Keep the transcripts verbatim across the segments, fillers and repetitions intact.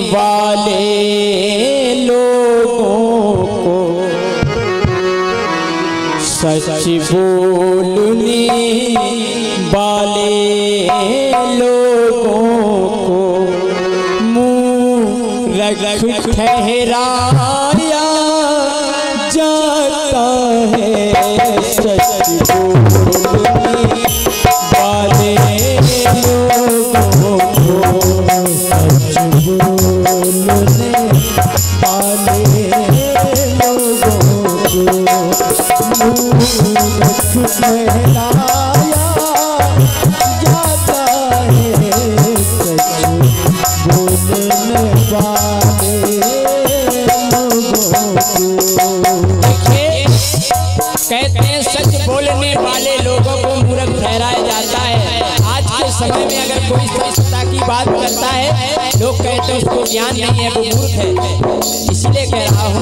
वाले लोगों को, सच बोलने वाले लोगों को मूर्ख ठहराया जाता है। सच बोलने वाले लोगों को, सच बोलने वाले लोगों को मूर्ख ठहराया जाता है। सच बोलने वाले लोगों को। देखिए, कहते हैं सच बोलने वाले लोगों को मूर्ख ठहराया जाता है। आज के समय में अगर कोई सच्चाई की बात करता है, लोग कहते हैं उसको ज्ञान नहीं है, वो मूर्ख है। इसलिए कह रहा हूँ,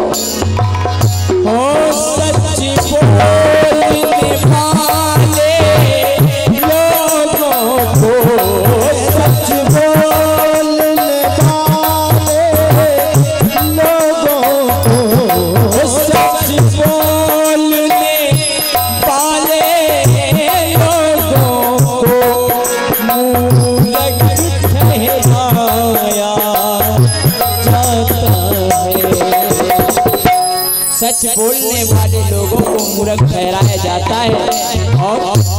हो सच बोलने वाले लोगों को, सच बोलने वाले लोगों को, सच बोलने वाले लोगों को मूर्ख ठहराया जाता है। सच बोलने वाले लोगों को मूर्ख ठहराया जाता है। और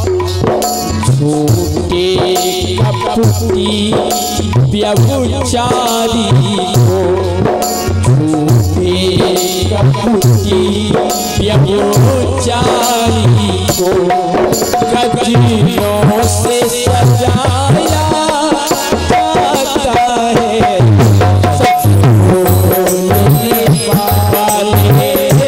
झूठे कपटी व्यभिचारी को, झूठे कपटी व्यभिचारी को गजरों से सजाया जाता है। सच बोलने वाले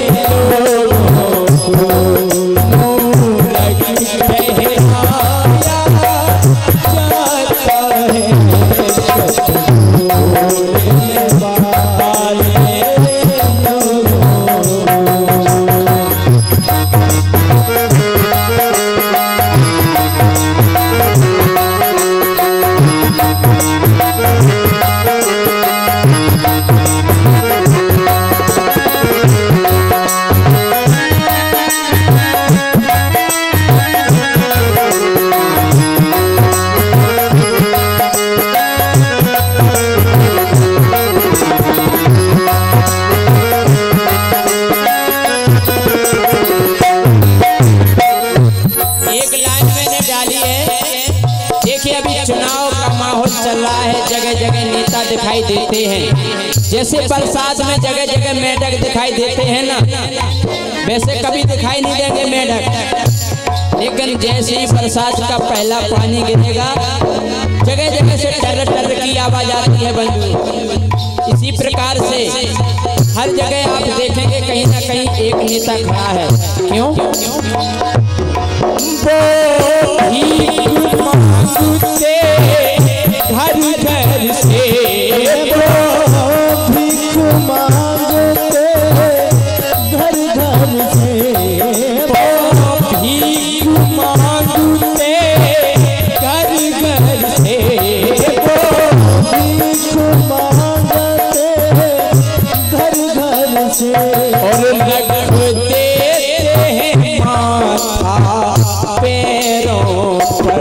चल रहा है, जगह जगह नेता दिखाई देते हैं। जैसे बरसात में जगह जगह मेढक दिखाई देते हैं ना, वैसे कभी दिखाई नहीं देंगे मेढक, लेकिन जैसे ही बरसात का पहला पानी गिरेगा, जगह जगह से टर टर की आवाज आती है बंधु। इसी प्रकार से हर जगह आप देखेंगे कहीं ना कहीं एक नेता खड़ा है। क्यों? वो भीख मांगते घर घर से, वो भीख मांगते घर घर से, वो भीख मांगते घर घर से, वो भीख मांगते घर घर से, और रख देते हैं माथा पैरों पर,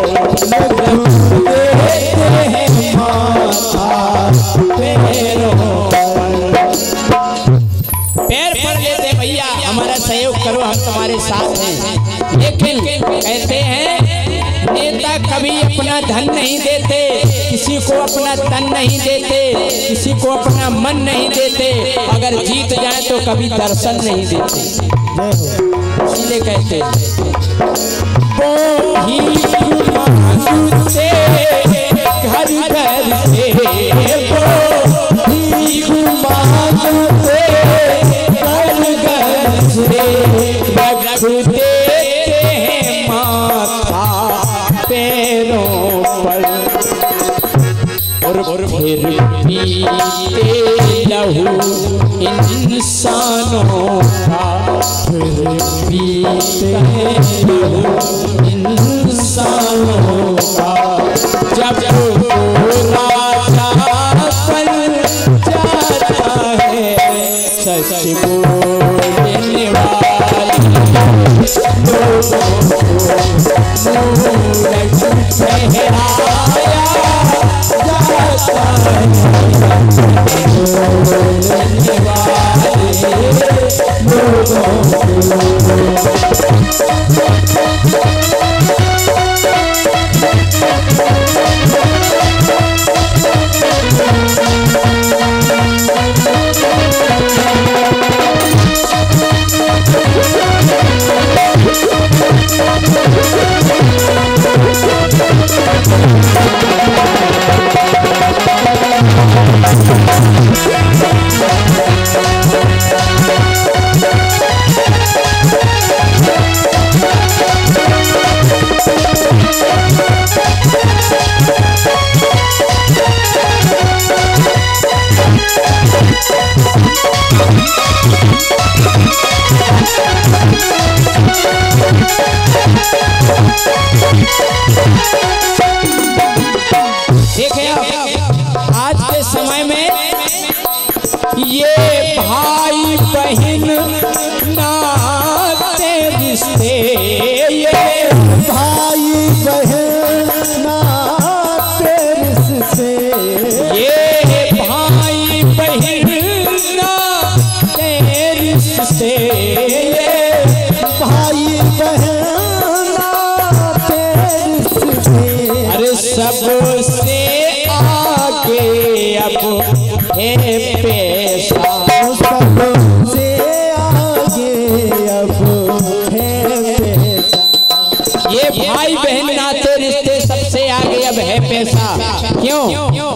पैर पड़ लेते भैया, हमारा सहयोग करो, हम तुम्हारे साथ हैं। लेकिन कहते हैं नेता कभी अपना धन नहीं देते, किसी को अपना तन नहीं देते, किसी को अपना मन नहीं देते, अगर जीत जाए तो कभी दर्शन नहीं देते। इसलिए कहते हैं वो भीख मांगते घर घर से, वो भीख मांगते घर घर से, रख देते हैं माथा पैरों पर, और फिर पीते लहू इंसानों का, फिर पीते लहू इंसानों का, जब राजा पर ठहराया जाता है बोलने वाले लोगों देखें आज के समय में ये भाई बहन नाते रिश्ते, ये भाई बहन नाते रिश्ते, ये भाई बहन नाते रिश्ते, ये भाई बहन नाते रिश्ते। अरे सबसे आगे अब है पैसा, सबसे आगे अब है पैसा। ये भाई बहन नाते रिश्ते सबसे आगे अब है पैसा। क्यों?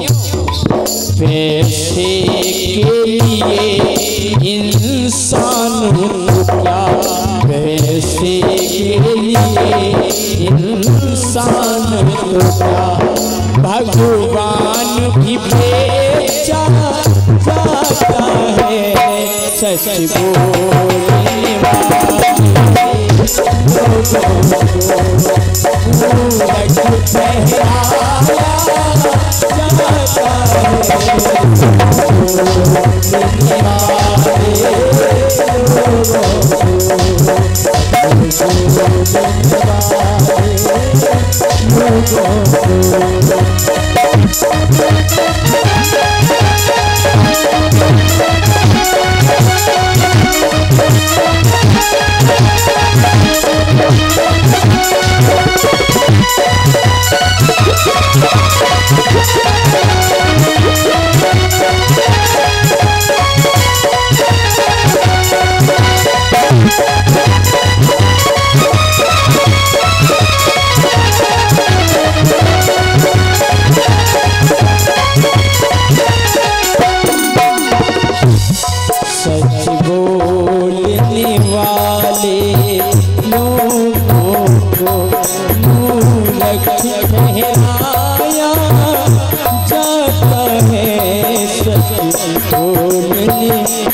पैसे के लिए इंसान क्या, पैसे के लिए इंसान क्या, भगवान भी बेचा जाता है। सच बोलने वाले लोगों को मूर्ख ठहराया जाता है बोलने वाले सच बोलने वाले लोगों को मूर्ख ठहराया जाता है। सच बोलने